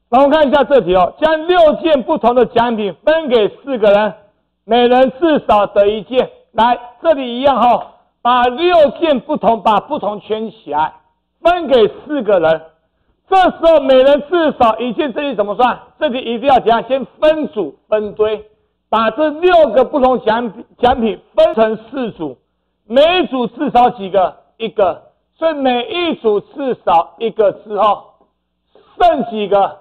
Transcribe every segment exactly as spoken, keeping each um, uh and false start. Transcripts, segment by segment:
那我们看一下这题哦，将六件不同的奖品分给四个人，每人至少得一件。来，这里一样哈、哦，把六件不同，把不同圈起来，分给四个人。这时候每人至少一件，这里怎么算？这里一定要怎样？先分组分堆，把这六个不同奖品奖品分成四组，每一组至少几个？一个。所以每一组至少一个之后，剩几个？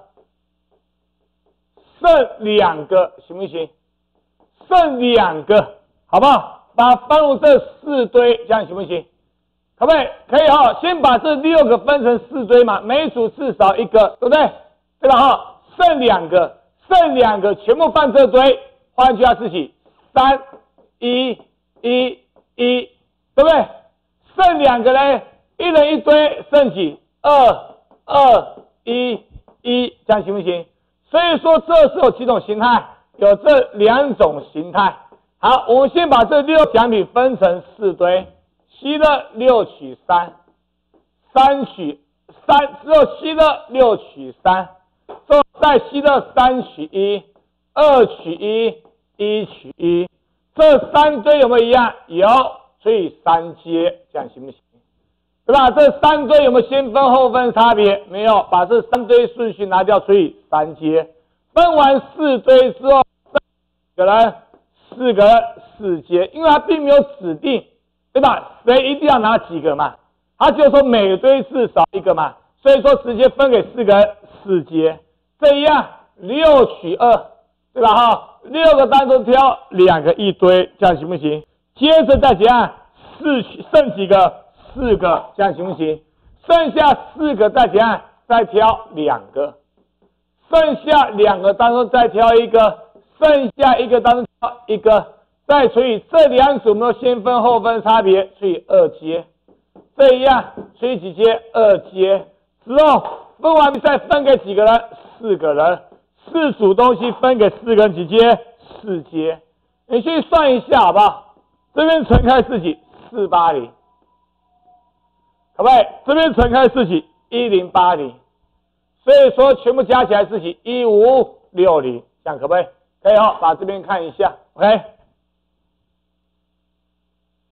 剩两个，行不行？剩两个，好不好？把它分入这四堆，这样行不行？可不可以？可以哈、哦。先把这六个分成四堆嘛，每一组至少一个，对不对？对吧？哈，剩两个，剩两个全部放这堆，换句话自己，三一一一，对不对？剩两个呢，一人一堆，剩几？二二一一，这样行不行？所以说这是有几种形态，有这两种形态。好，我们先把这六奖品分成四堆，七的六取三，三取三，之后七的六取三，之后再七的三取一，二取一，一取一，这三堆有没有一样？有，除以三阶，这样行不行？对吧？这三堆有没有先分后分差别？没有，把这三堆顺序拿掉，除以三阶。分完四堆之后，四个人，四个人四阶，因为它并没有指定，对吧？谁一定要拿几个嘛？他就说每堆至少一个嘛，所以说直接分给四个人四阶。这样六取二，对吧？哈，六个当中挑两个一堆，这样行不行？接着再怎样？四取剩几个？四个，这样行不行？剩下四个再怎样？再挑两个，剩下两个当中再挑一个，剩下一个当中挑一个，再除以这两组没有先分后分差别，除以二阶，这样除以几阶？二阶之后分完再分给几个人？四个人，四组东西分给四个人几阶？四阶。你去算一下好不好？这边乘开四几？四八零。可不可以？这边乘开四起一零八零，所以说全部加起来是起一五六零，这样可不可以？可以哦，把这边看一下 ，OK。